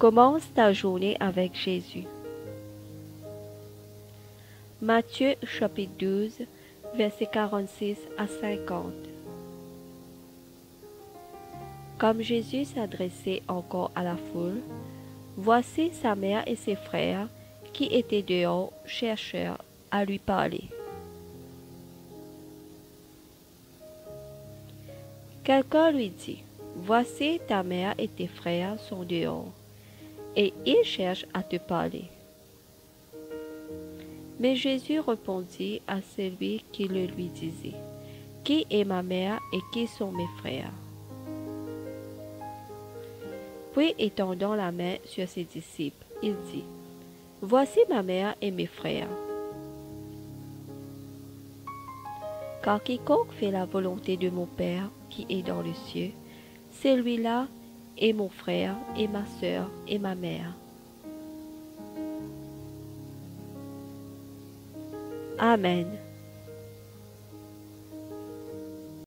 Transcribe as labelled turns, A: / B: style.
A: Commence ta journée avec Jésus. Matthieu chapitre 12, versets 46 à 50. Comme Jésus s'adressait encore à la foule, voici sa mère et ses frères qui étaient dehors cherchèrent à lui parler. Quelqu'un lui dit, voici ta mère et tes frères sont dehors, et ils cherchent à te parler. Mais Jésus répondit à celui qui le lui disait, qui est ma mère et qui sont mes frères? Puis étendant la main sur ses disciples, il dit, voici ma mère et mes frères. Car quiconque fait la volonté de mon Père qui est dans le ciel, celui-là est mon frère et ma sœur et ma mère. Amen.